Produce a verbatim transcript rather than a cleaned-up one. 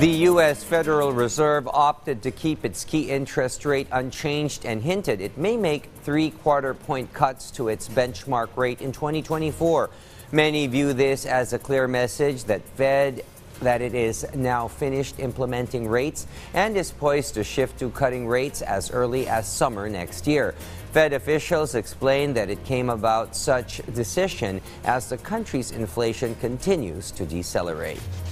The U S Federal Reserve opted to keep its key interest rate unchanged and hinted it may make three-quarter point cuts to its benchmark rate in twenty twenty-four. Many view this as a clear message that Fed that it is now finished implementing rates and is poised to shift to cutting rates as early as summer next year. Fed officials explained that it came about such decision as the country's inflation continues to decelerate.